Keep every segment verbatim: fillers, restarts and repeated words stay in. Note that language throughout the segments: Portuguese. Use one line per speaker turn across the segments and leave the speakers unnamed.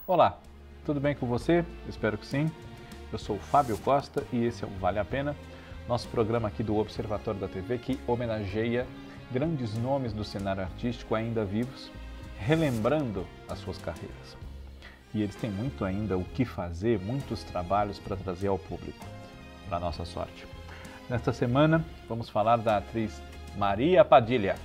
Olá, tudo bem com você? Espero que sim. Eu sou o Fábio Costa e esse é o Vale a Pena, nosso programa aqui do Observatório da T V que homenageia grandes nomes do cenário artístico ainda vivos, relembrando as suas carreiras. E eles têm muito ainda o que fazer, muitos trabalhos para trazer ao público, para nossa sorte. Nesta semana, vamos falar da atriz Maria Padilha.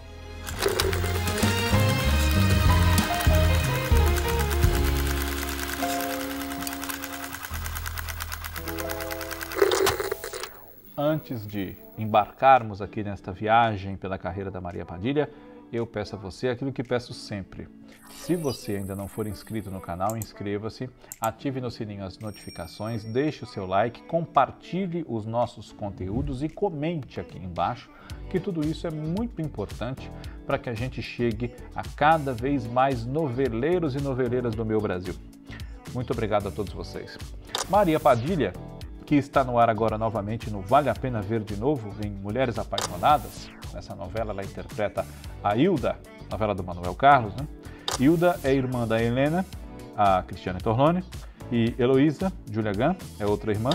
Antes de embarcarmos aqui nesta viagem pela carreira da Maria Padilha, eu peço a você aquilo que peço sempre. Se você ainda não for inscrito no canal, inscreva-se, ative no sininho as notificações, deixe o seu like, compartilhe os nossos conteúdos e comente aqui embaixo, que tudo isso é muito importante para que a gente chegue a cada vez mais noveleiros e noveleiras do meu Brasil. Muito obrigado a todos vocês. Maria Padilha, que está no ar agora novamente no Vale a Pena Ver de Novo, em Mulheres Apaixonadas. Nessa novela ela interpreta a Hilda, novela do Manuel Carlos, né? Hilda é irmã da Helena, a Cristiane Torlone, e Heloísa, Júlia Gant, é outra irmã.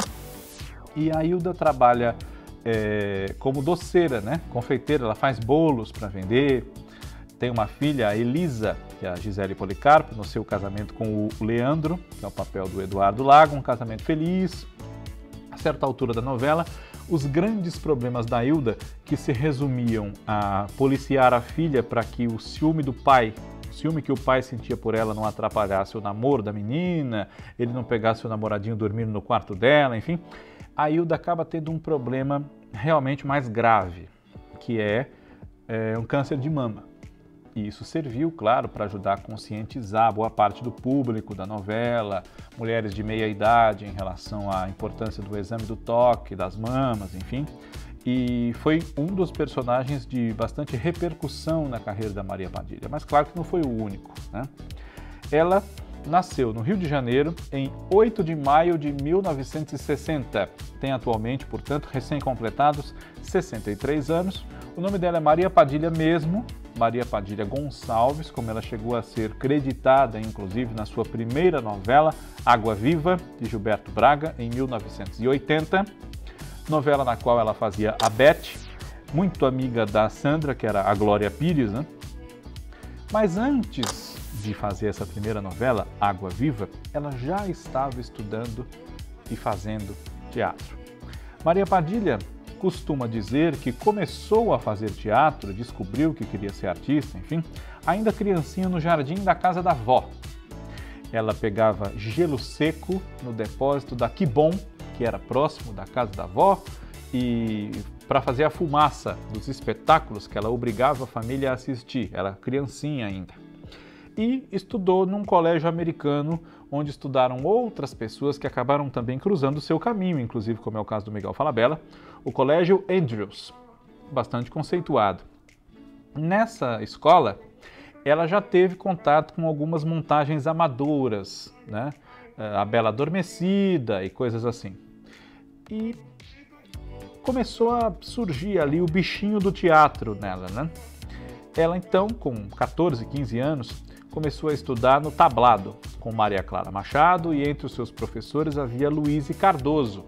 E a Hilda trabalha é, como doceira, né? Confeiteira, ela faz bolos para vender. Tem uma filha, a Elisa, que é a Gisele Policarpo, no seu casamento com o Leandro, que é o papel do Eduardo Lago, um casamento feliz. A certa altura da novela, os grandes problemas da Hilda, que se resumiam a policiar a filha para que o ciúme do pai, o ciúme que o pai sentia por ela não atrapalhasse o namoro da menina, ele não pegasse o namoradinho dormindo no quarto dela, enfim, a Hilda acaba tendo um problema realmente mais grave, que é, é um câncer de mama. E isso serviu, claro, para ajudar a conscientizar boa parte do público da novela, mulheres de meia idade em relação à importância do exame do toque, das mamas, enfim. E foi um dos personagens de bastante repercussão na carreira da Maria Padilha, mas claro que não foi o único, né? Ela nasceu no Rio de Janeiro em oito de maio de mil novecentos e sessenta. Tem atualmente, portanto, recém-completados sessenta e três anos. O nome dela é Maria Padilha mesmo, Maria Padilha Gonçalves, como ela chegou a ser creditada, inclusive, na sua primeira novela, Água Viva, de Gilberto Braga, em mil novecentos e oitenta. Novela na qual ela fazia a Beth, muito amiga da Sandra, que era a Glória Pires, né? Mas antes de fazer essa primeira novela, Água Viva, ela já estava estudando e fazendo teatro. Maria Padilha costuma dizer que começou a fazer teatro, descobriu que queria ser artista, enfim, ainda criancinha no jardim da casa da avó. Ela pegava gelo seco no depósito da Quibon, que era próximo da casa da avó, e para fazer a fumaça dos espetáculos que ela obrigava a família a assistir, era criancinha ainda. E estudou num colégio americano, onde estudaram outras pessoas que acabaram também cruzando o seu caminho, inclusive como é o caso do Miguel Falabella, o Colégio Andrews, bastante conceituado. Nessa escola, ela já teve contato com algumas montagens amadoras, né? A Bela Adormecida e coisas assim. E começou a surgir ali o bichinho do teatro nela, né? Ela então, com quatorze, quinze anos, começou a estudar no tablado com Maria Clara Machado e entre os seus professores havia Luíse Cardoso.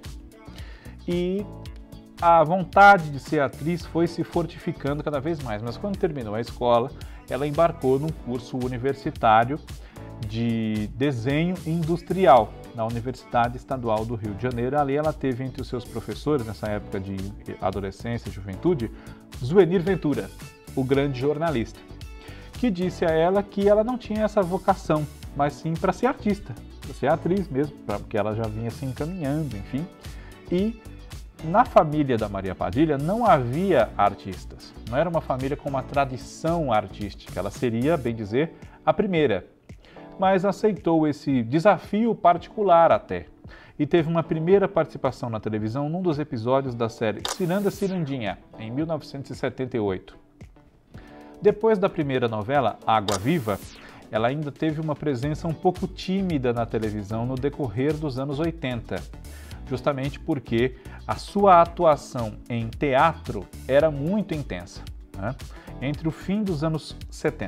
E a vontade de ser atriz foi se fortificando cada vez mais, mas quando terminou a escola, ela embarcou num curso universitário de desenho industrial na Universidade Estadual do Rio de Janeiro. Ali ela teve entre os seus professores, nessa época de adolescência e juventude, Zuenir Ventura, o grande jornalista, que disse a ela que ela não tinha essa vocação, mas sim para ser artista, para ser atriz mesmo, porque ela já vinha se encaminhando, enfim. E na família da Maria Padilha não havia artistas, não era uma família com uma tradição artística, ela seria, bem dizer, a primeira, mas aceitou esse desafio particular até, e teve uma primeira participação na televisão num dos episódios da série Ciranda Cirandinha, em mil novecentos e setenta e oito. Depois da primeira novela, Água Viva, ela ainda teve uma presença um pouco tímida na televisão no decorrer dos anos oitenta, justamente porque a sua atuação em teatro era muito intensa, né? Entre o fim dos anos setenta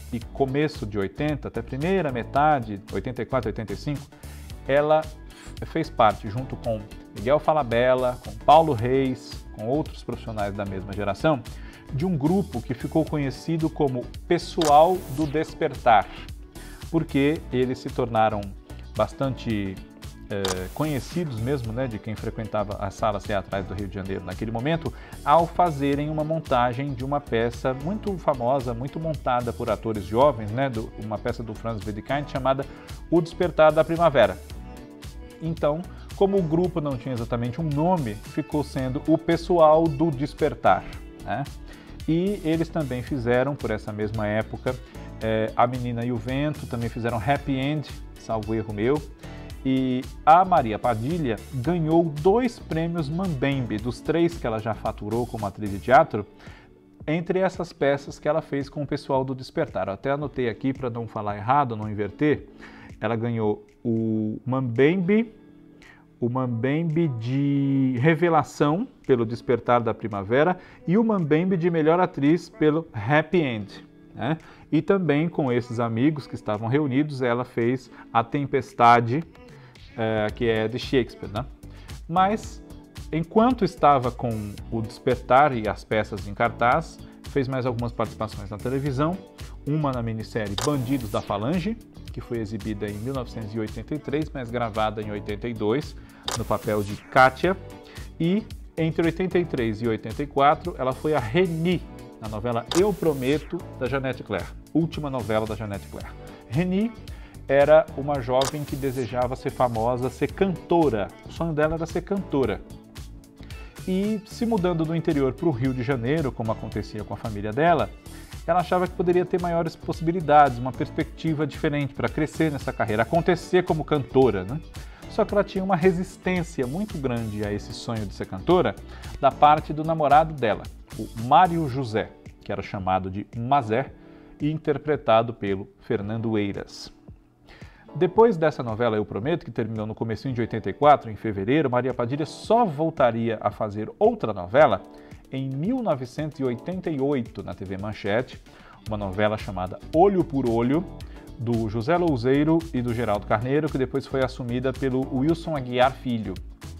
e começo de oitenta, até a primeira metade, oitenta e quatro, oitenta e cinco, ela fez parte, junto com Miguel Falabella, com Paulo Reis, com outros profissionais da mesma geração, de um grupo que ficou conhecido como Pessoal do Despertar, porque eles se tornaram bastante é, conhecidos mesmo, né, de quem frequentava as salas teatrais do Rio de Janeiro naquele momento, ao fazerem uma montagem de uma peça muito famosa, muito montada por atores jovens, né, do, uma peça do Franz Wedekind chamada O Despertar da Primavera. Então, como o grupo não tinha exatamente um nome, ficou sendo o Pessoal do Despertar, né? E eles também fizeram, por essa mesma época, é, A Menina e o Vento, também fizeram Happy End, salvo erro meu, e a Maria Padilha ganhou dois prêmios Mambembe, dos três que ela já faturou como atriz de teatro, entre essas peças que ela fez com o Pessoal do Despertar. Eu até anotei aqui para não falar errado, não inverter. Ela ganhou o Mambembe, o Mambembe de Revelação, pelo Despertar da Primavera, e o Mambembe de Melhor Atriz pelo Happy End, né? E também com esses amigos que estavam reunidos, ela fez A Tempestade, é, que é de Shakespeare, né? Mas, enquanto estava com o Despertar e as peças em cartaz, fez mais algumas participações na televisão, uma na minissérie Bandidos da Falange, que foi exibida em mil novecentos e oitenta e três, mas gravada em oitenta e dois, no papel de Kátia. E entre oitenta e três e oitenta e quatro, ela foi a Reni, na novela Eu Prometo, da Jeanette Claire, última novela da Jeanette Claire. Reni era uma jovem que desejava ser famosa, ser cantora. O sonho dela era ser cantora. E se mudando do interior para o Rio de Janeiro, como acontecia com a família dela, ela achava que poderia ter maiores possibilidades, uma perspectiva diferente para crescer nessa carreira, acontecer como cantora, né? Só que ela tinha uma resistência muito grande a esse sonho de ser cantora da parte do namorado dela, o Mário José, que era chamado de Mazé e interpretado pelo Fernando Eiras. Depois dessa novela Eu Prometo, que terminou no comecinho de oitenta e quatro, em fevereiro, Maria Padilha só voltaria a fazer outra novela em mil novecentos e oitenta e oito, na T V Manchete, uma novela chamada Olho por Olho, do José Louzeiro e do Geraldo Carneiro, que depois foi assumida pelo Wilson Aguiar Filho.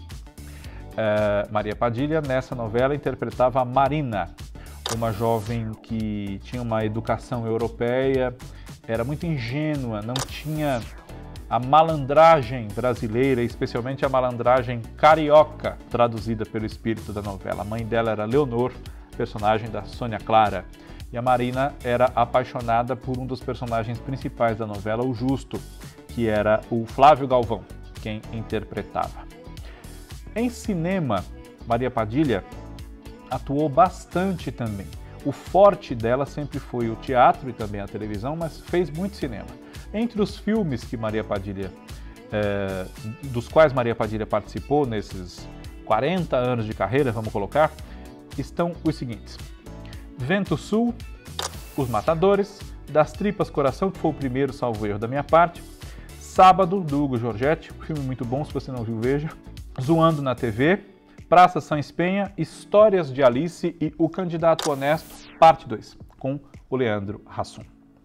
Uh, Maria Padilha, nessa novela, interpretava a Marina, uma jovem que tinha uma educação europeia, era muito ingênua, não tinha a malandragem brasileira, especialmente a malandragem carioca, traduzida pelo espírito da novela. A mãe dela era Leonor, personagem da Sônia Clara, e a Marina era apaixonada por um dos personagens principais da novela, o Justo, que era o Flávio Galvão, quem interpretava. Em cinema, Maria Padilha atuou bastante também. O forte dela sempre foi o teatro e também a televisão, mas fez muito cinema. Entre os filmes que Maria Padilha, é, dos quais Maria Padilha participou nesses quarenta anos de carreira, vamos colocar, estão os seguintes: Vento Sul, Os Matadores, Das Tripas Coração, que foi o primeiro, salvo erro da minha parte, Sábado, do Hugo Giorgetti, um filme muito bom, se você não viu, veja, Zoando na T V, Praça São Penha, Histórias de Alice e O Candidato Honesto, parte dois, com o Leandro Hassum.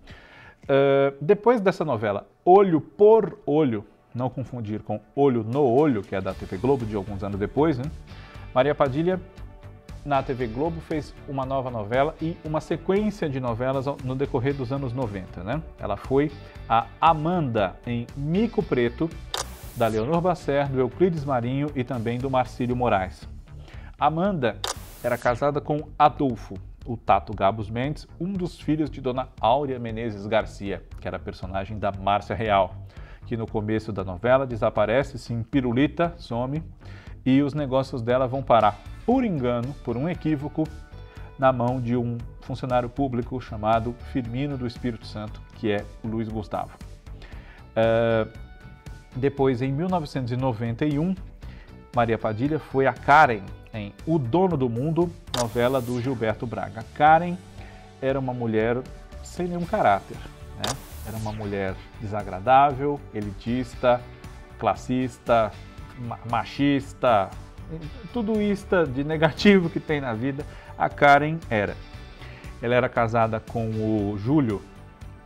Uh, depois dessa novela Olho por Olho, não confundir com Olho no Olho, que é da T V Globo de alguns anos depois, né? Maria Padilha, na T V Globo, fez uma nova novela e uma sequência de novelas no decorrer dos anos noventa, né? Ela foi a Amanda em Mico Preto, da Leonor Basser, do Euclides Marinho e também do Marcílio Moraes. Amanda era casada com Adolfo, o Tato Gabos Mendes, um dos filhos de Dona Áurea Menezes Garcia, que era a personagem da Márcia Real, que no começo da novela desaparece, se empirulita, some, e os negócios dela vão parar, por engano, por um equívoco, na mão de um funcionário público chamado Firmino do Espírito Santo, que é o Luiz Gustavo. Uh, depois, em mil novecentos e noventa e um, Maria Padilha foi a Karen em O Dono do Mundo, novela do Gilberto Braga. Karen era uma mulher sem nenhum caráter, né? Era uma mulher desagradável, elitista, classista, machista, tudo isso de negativo que tem na vida, a Karen era. Ela era casada com o Júlio,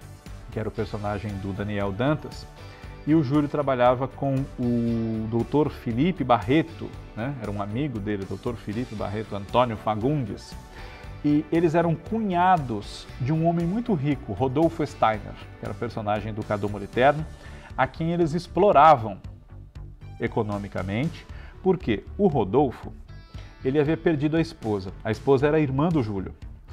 que era o personagem do Daniel Dantas, e o Júlio trabalhava com o doutor Felipe Barreto, né? Era um amigo dele, o doutor Felipe Barreto, Antônio Fagundes, e eles eram cunhados de um homem muito rico, Rodolfo Steiner, que era o personagem do Cadu Moliterno, a quem eles exploravam economicamente, porque o Rodolfo, ele havia perdido a esposa, a esposa era a irmã do Júlio,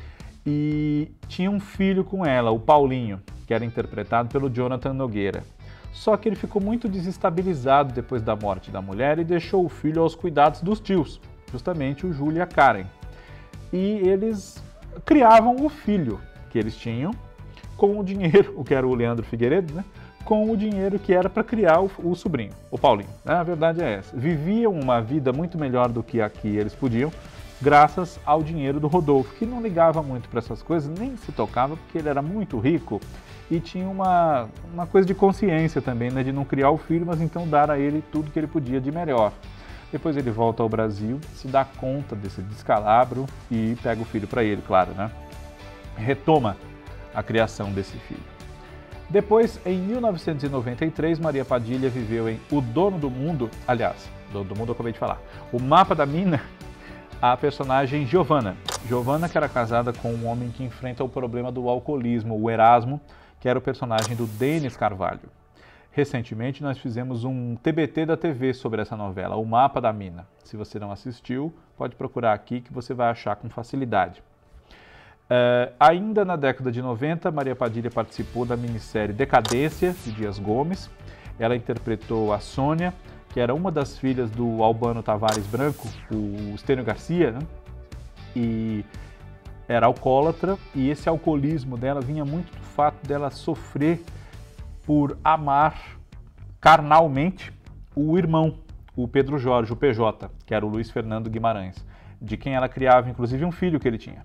e tinha um filho com ela, o Paulinho, que era interpretado pelo Jonathan Nogueira. Só que ele ficou muito desestabilizado depois da morte da mulher e deixou o filho aos cuidados dos tios, justamente o Júlio e a Karen. E eles criavam o filho que eles tinham com o dinheiro, o que era o Leandro Figueiredo, né? Com o dinheiro que era para criar o, o sobrinho, o Paulinho. A verdade é essa. Viviam uma vida muito melhor do que aqui eles podiam, graças ao dinheiro do Rodolfo, que não ligava muito para essas coisas, nem se tocava, porque ele era muito rico e tinha uma, uma coisa de consciência também, né, de não criar o filho, mas então dar a ele tudo que ele podia de melhor. Depois ele volta ao Brasil, se dá conta desse descalabro e pega o filho para ele, claro, né? Retoma a criação desse filho. Depois, em mil novecentos e noventa e três, Maria Padilha viveu em O Dono do Mundo, aliás, Dono do Mundo eu acabei de falar, O Mapa da Mina, a personagem Giovanna. Giovanna, que era casada com um homem que enfrenta o problema do alcoolismo, o Erasmo, que era o personagem do Denis Carvalho. Recentemente nós fizemos um T B T da T V sobre essa novela, O Mapa da Mina. Se você não assistiu, pode procurar aqui que você vai achar com facilidade. Uh, ainda na década de noventa, Maria Padilha participou da minissérie Decadência, de Dias Gomes. Ela interpretou a Sônia, que era uma das filhas do Albano Tavares Branco, o Estênio Garcia, né? E era alcoólatra, e esse alcoolismo dela vinha muito do fato dela sofrer por amar carnalmente o irmão, o Pedro Jorge, o P J, que era o Luiz Fernando Guimarães, de quem ela criava inclusive um filho que ele tinha.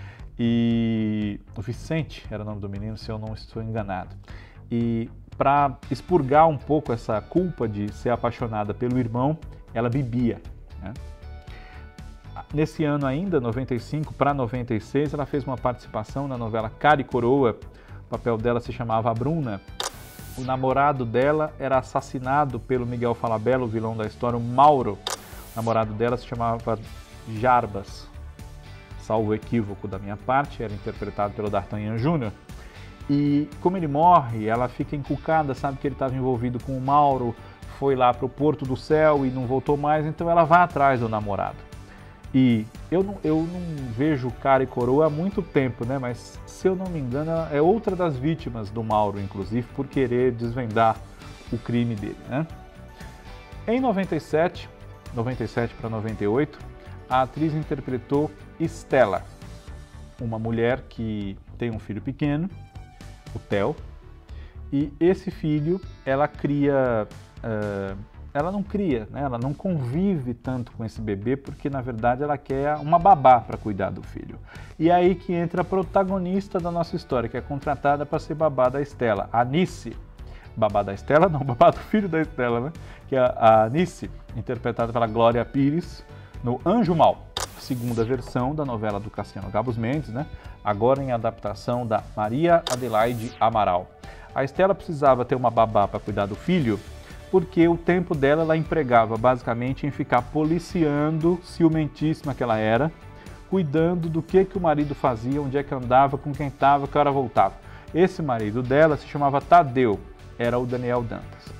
E o Vicente era o nome do menino, se eu não estou enganado. E para expurgar um pouco essa culpa de ser apaixonada pelo irmão, ela bebia, né? Nesse ano ainda, noventa e cinco para noventa e seis, ela fez uma participação na novela Cara e Coroa. O papel dela se chamava A Bruna. O namorado dela era assassinado pelo Miguel Falabella, o vilão da história, o Mauro. O namorado dela se chamava Jarbas. Salvo equívoco da minha parte, era interpretado pelo D'Artagnan Júnior. E como ele morre, ela fica encucada, sabe que ele estava envolvido com o Mauro, foi lá para o Porto do Céu e não voltou mais, então ela vai atrás do namorado. E eu não, eu não vejo Cara e Coroa há muito tempo, né? Mas se eu não me engano, é outra das vítimas do Mauro, inclusive, por querer desvendar o crime dele, né? Em noventa e sete, noventa e sete para noventa e oito, a atriz interpretou Estela, uma mulher que tem um filho pequeno, o Theo, e esse filho ela cria, uh, ela não cria, né? Ela não convive tanto com esse bebê porque na verdade ela quer uma babá para cuidar do filho. E é aí que entra a protagonista da nossa história, que é contratada para ser babá da Estela, a Nice. Babá da Estela? Não, babá do filho da Estela, né? Que é a Nice, interpretada pela Glória Pires, no Anjo Mal, segunda versão da novela do Cassiano Gabos Mendes, né? Agora em adaptação da Maria Adelaide Amaral. A Estela precisava ter uma babá para cuidar do filho, porque o tempo dela ela empregava basicamente em ficar policiando, ciumentíssima que ela era, cuidando do que, que o marido fazia, onde é que andava, com quem estava, que hora voltava. Esse marido dela se chamava Tadeu, era o Daniel Dantas.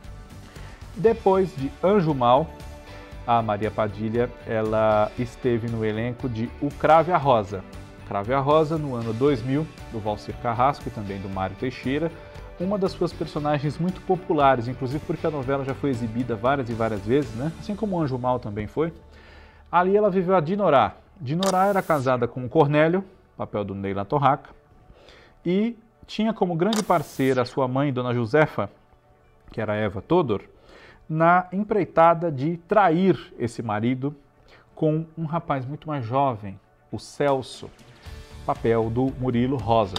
Depois de Anjo Mal, a Maria Padilha ela esteve no elenco de O Cravo e a Rosa. O Cravo e a Rosa, no ano dois mil, do Valcir Carrasco e também do Mário Teixeira, uma das suas personagens muito populares, inclusive porque a novela já foi exibida várias e várias vezes, né? Assim como o Anjo Mal também foi. Ali ela viveu a Dinorá. Dinorá era casada com o Cornélio, papel do Neila Torraca, e tinha como grande parceira a sua mãe, Dona Josefa, que era Eva Todor, na empreitada de trair esse marido com um rapaz muito mais jovem, o Celso, papel do Murilo Rosa.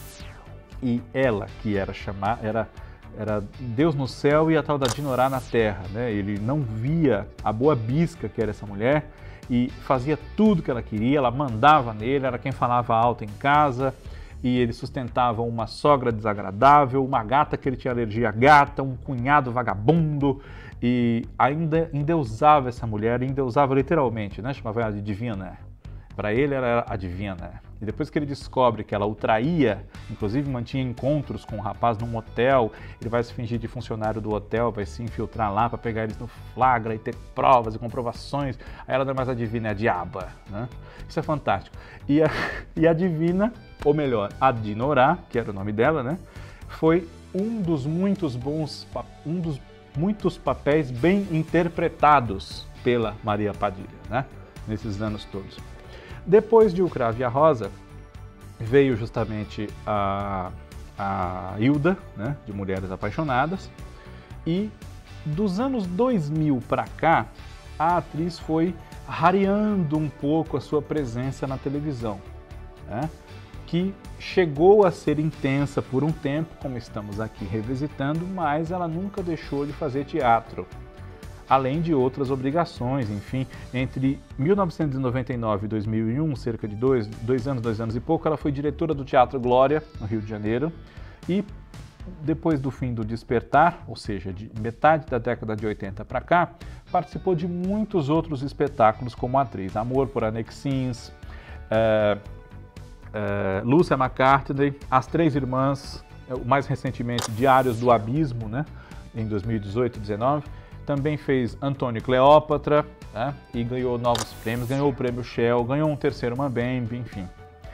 E ela, que era chamar, era, era Deus no céu e a tal da Dinorá na terra, né? Ele não via a boa bisca que era essa mulher e fazia tudo que ela queria, ela mandava nele, era quem falava alto em casa, e ele sustentava uma sogra desagradável, uma gata que ele tinha alergia à gata, um cunhado vagabundo, e ainda endeusava essa mulher, endeusava literalmente, né? Chamava ela de divina. Para ele ela era a divina. E depois que ele descobre que ela o traía, inclusive mantinha encontros com um rapaz num hotel, ele vai se fingir de funcionário do hotel, vai se infiltrar lá para pegar eles no flagra e ter provas e comprovações. Aí ela não é mais a divina, é a diaba, né? Isso é fantástico. E a, e a divina, ou melhor, a Dinorah, que era o nome dela, né? Foi um dos muitos bons, um dos muitos papéis bem interpretados pela Maria Padilha, né? Nesses anos todos. Depois de O Cravo e a Rosa, veio justamente a, a Hilda, né, de Mulheres Apaixonadas, e dos anos dois mil para cá, a atriz foi rareando um pouco a sua presença na televisão, né, que chegou a ser intensa por um tempo, como estamos aqui revisitando, mas ela nunca deixou de fazer teatro. Além de outras obrigações, enfim, entre mil novecentos e noventa e nove e dois mil e um, cerca de dois, dois anos, dois anos e pouco, ela foi diretora do Teatro Glória, no Rio de Janeiro, e depois do fim do Despertar, ou seja, de metade da década de oitenta para cá, participou de muitos outros espetáculos como atriz, Amor por Anexins, é, é, Lúcia McCartney, As Três Irmãs, mais recentemente Diários do Abismo, né, em dois mil e dezoito e dois mil e dezenove, também fez Antônio e Cleópatra, né, e ganhou novos prêmios, ganhou o prêmio Shell, ganhou um terceiro Mambembe, enfim.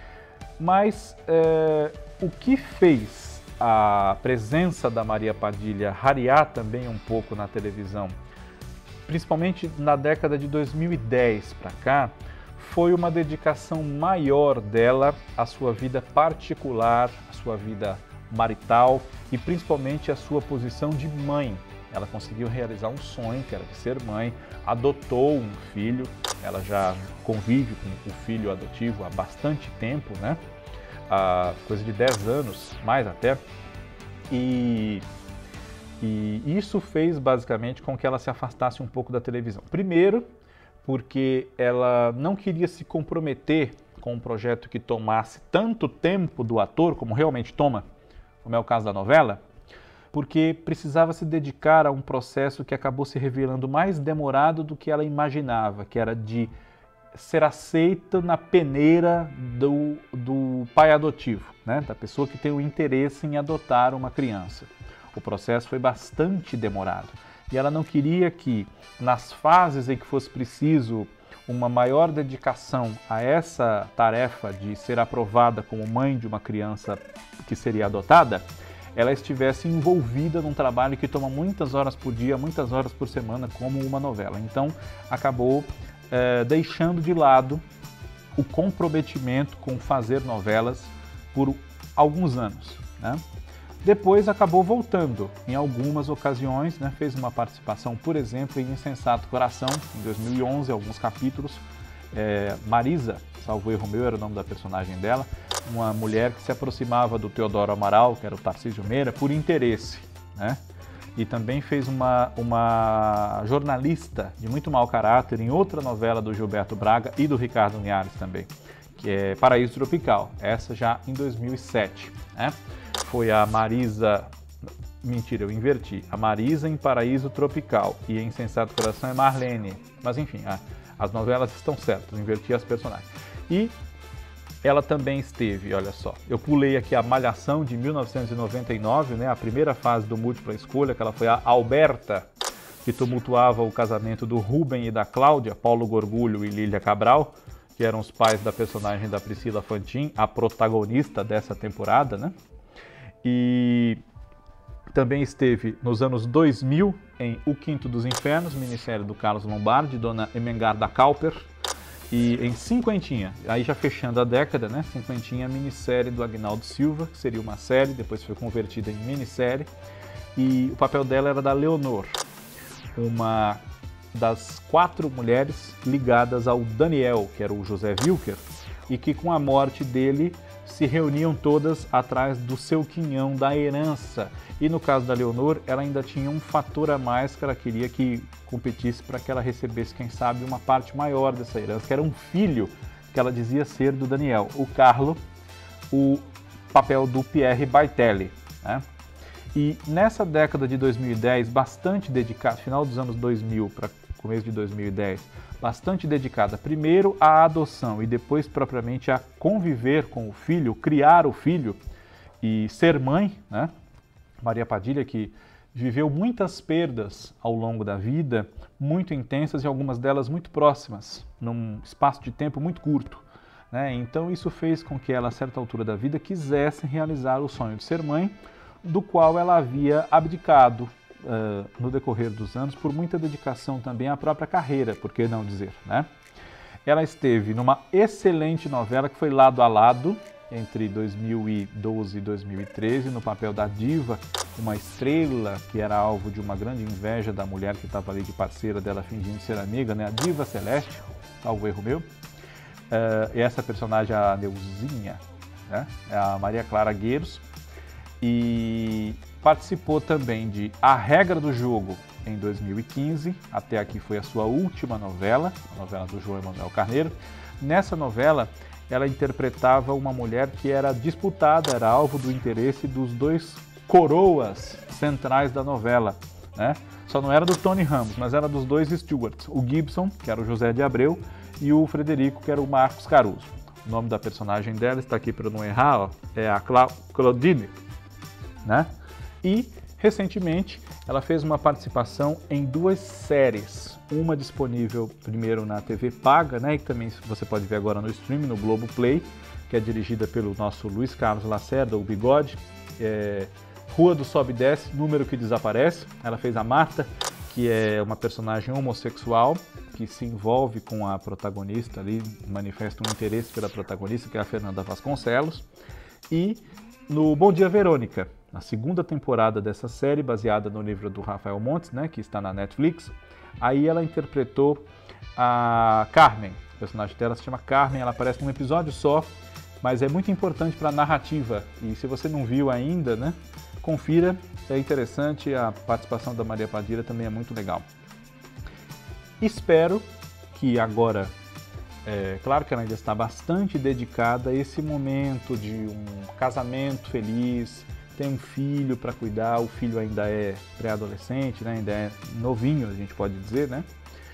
Mas é, o que fez a presença da Maria Padilha rarear também um pouco na televisão, principalmente na década de dois mil e dez para cá, foi uma dedicação maior dela à sua vida particular, à sua vida marital e principalmente à sua posição de mãe. Ela conseguiu realizar um sonho, que era de ser mãe, adotou um filho, ela já convive com o filho adotivo há bastante tempo, né? Há coisa de dez anos, mais até, e, e isso fez basicamente com que ela se afastasse um pouco da televisão. Primeiro, porque ela não queria se comprometer com um projeto que tomasse tanto tempo do ator, como realmente toma, como é o caso da novela, porque precisava se dedicar a um processo que acabou se revelando mais demorado do que ela imaginava, que era de ser aceita na peneira do, do pai adotivo, né? Da pessoa que tem o interesse em adotar uma criança. O processo foi bastante demorado e ela não queria que, nas fases em que fosse preciso uma maior dedicação a essa tarefa de ser aprovada como mãe de uma criança que seria adotada, ela estivesse envolvida num trabalho que toma muitas horas por dia, muitas horas por semana, como uma novela. Então, acabou é, deixando de lado o comprometimento com fazer novelas por alguns anos, né? Depois acabou voltando em algumas ocasiões, né? Fez uma participação, por exemplo, em Insensato Coração, em dois mil e onze, alguns capítulos. É, Marisa, salvo erro meu, era o nome da personagem dela, uma mulher que se aproximava do Teodoro Amaral, que era o Tarcísio Meira, por interesse, né? E também fez uma, uma jornalista de muito mau caráter em outra novela do Gilberto Braga e do Ricardo Linhares também, que é Paraíso Tropical, essa já em dois mil e sete, né? Foi a Marisa... Mentira, eu inverti. A Marisa em Paraíso Tropical e em Insensato Coração é Marlene. Mas enfim, a, as novelas estão certas, eu inverti as personagens. E ela também esteve, olha só, eu pulei aqui a Malhação de mil novecentos e noventa e nove, né, a primeira fase do Múltipla Escolha, que ela foi a Alberta, que tumultuava o casamento do Rubem e da Cláudia, Paulo Gorgulho e Lília Cabral, que eram os pais da personagem da Priscila Fantin, a protagonista dessa temporada, né? E também esteve nos anos dois mil em O Quinto dos Infernos, minissérie do Carlos Lombardi, Dona Emengarda Cowper, e em Cinquentinha, aí já fechando a década, né? Cinquentinha, minissérie do Agnaldo Silva, que seria uma série, depois foi convertida em minissérie, e o papel dela era da Leonor, uma das quatro mulheres ligadas ao Daniel, que era o José Wilker, e que com a morte dele se reuniam todas atrás do seu quinhão da herança. E no caso da Leonor, ela ainda tinha um fator a mais que ela queria que competisse para que ela recebesse, quem sabe, uma parte maior dessa herança, que era um filho que ela dizia ser do Daniel, o Carlo, o papel do Pierre Baitelli, né? E nessa década de dois mil e dez, bastante dedicada, final dos anos dois mil para começo de dois mil e dez, bastante dedicada primeiro à adoção e depois propriamente a conviver com o filho, criar o filho e ser mãe, né? Maria Padilha, que viveu muitas perdas ao longo da vida, muito intensas e algumas delas muito próximas, num espaço de tempo muito curto, né? Então isso fez com que ela, a certa altura da vida, quisesse realizar o sonho de ser mãe, do qual ela havia abdicado uh, no decorrer dos anos por muita dedicação também à própria carreira, por que não dizer, né? Ela esteve numa excelente novela que foi Lado a Lado, entre dois mil e doze e dois mil e treze, no papel da diva, uma estrela que era alvo de uma grande inveja da mulher que estava ali de parceira dela, fingindo ser amiga, né? A Diva Celeste, salvo erro meu. Uh, e essa personagem, a Neuzinha, né? É a Maria Clara Gueiros. E participou também de A Regra do Jogo em dois mil e quinze, até aqui foi a sua última novela, a novela do João Emanuel Carneiro. Nessa novela, ela interpretava uma mulher que era disputada, era alvo do interesse dos dois coroas centrais da novela, né? Só não era do Tony Ramos, mas era dos dois Stewarts, o Gibson, que era o José de Abreu, e o Frederico, que era o Marcos Caruso. O nome da personagem dela está aqui para eu não errar, ó, é a Cla Claudine, né? E, recentemente, ela fez uma participação em duas séries. Uma disponível primeiro na T V paga, né? E também você pode ver agora no stream, no Globoplay, que é dirigida pelo nosso Luiz Carlos Lacerda, o Bigode. É Rua do Sobe e Desce, Número que Desaparece. Ela fez a Marta, que é uma personagem homossexual, que se envolve com a protagonista ali, manifesta um interesse pela protagonista, que é a Fernanda Vasconcelos. E no Bom Dia Verônica, na segunda temporada dessa série, baseada no livro do Rafael Montes, né, que está na Netflix, aí ela interpretou a Carmen. O personagem dela se chama Carmen, ela aparece num episódio só, mas é muito importante para a narrativa. E se você não viu ainda, né, confira, é interessante, a participação da Maria Padilha também é muito legal. Espero que agora, é claro que ela ainda está bastante dedicada a esse momento de um casamento feliz, tem um filho para cuidar, o filho ainda é pré-adolescente, né? Ainda é novinho, a gente pode dizer, né?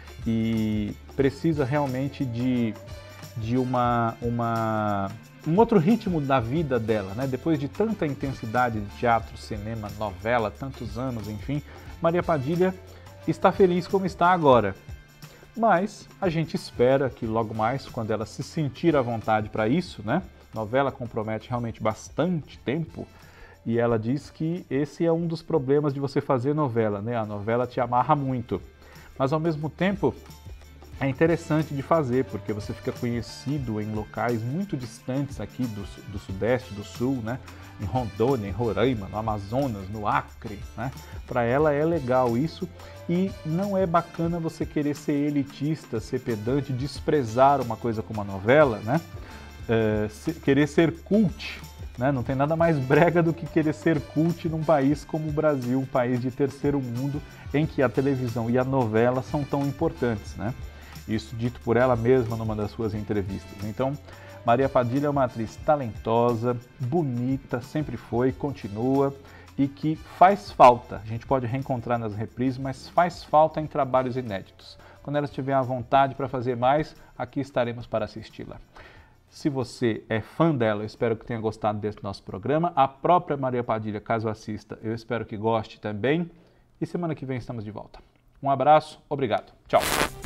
E precisa realmente de, de uma, uma, um outro ritmo da vida dela, né? Depois de tanta intensidade de teatro, cinema, novela, tantos anos, enfim, Maria Padilha está feliz como está agora. Mas a gente espera que logo mais, quando ela se sentir à vontade para isso, né? A novela compromete realmente bastante tempo. E ela diz que esse é um dos problemas de você fazer novela, né? A novela te amarra muito. Mas, ao mesmo tempo, é interessante de fazer, porque você fica conhecido em locais muito distantes aqui do, do Sudeste, do Sul, né? Em Rondônia, em Roraima, no Amazonas, no Acre, né? Para ela é legal isso e não é bacana você querer ser elitista, ser pedante, desprezar uma coisa como a novela, né? É, se, querer ser cult. Né? Não tem nada mais brega do que querer ser cult num país como o Brasil, um país de terceiro mundo, em que a televisão e a novela são tão importantes, né? Isso dito por ela mesma numa das suas entrevistas. Então, Maria Padilha é uma atriz talentosa, bonita, sempre foi, continua, e que faz falta. A gente pode reencontrar nas reprises, mas faz falta em trabalhos inéditos. Quando ela estiver à vontade para fazer mais, aqui estaremos para assisti-la. Se você é fã dela, eu espero que tenha gostado desse nosso programa. A própria Maria Padilha, caso assista, eu espero que goste também. E semana que vem estamos de volta. Um abraço, obrigado. Tchau.